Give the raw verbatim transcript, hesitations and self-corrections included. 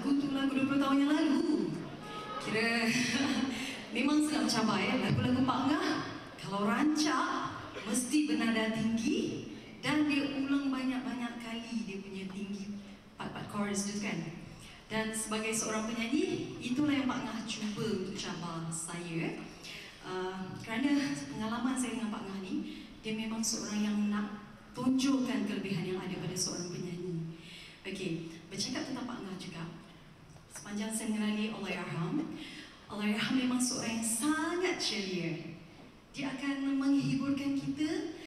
lagu tu lagu dua puluh tahun yang lalu. Kira memang sangat mencabar ya, lagu-lagu Pak Ngah. Kalau rancak, mesti bernada tinggi dan dia ulang banyak-banyak kali dia punya tinggi part-part chorus tu kan. Dan sebagai seorang penyanyi, itulah yang Pak Ngah cuba untuk cabar saya. Uh, kerana pengalaman saya dengan Pak Ngah ni, dia memang seorang yang nak tunjukkan kelebihan yang ada pada seorang penyanyi. Okey, bercakap tentang Pak Ngah juga, sepanjang saya mengenali Allahyarham, Allahyarham memang seorang yang sangat ceria. Dia akan menghiburkan kita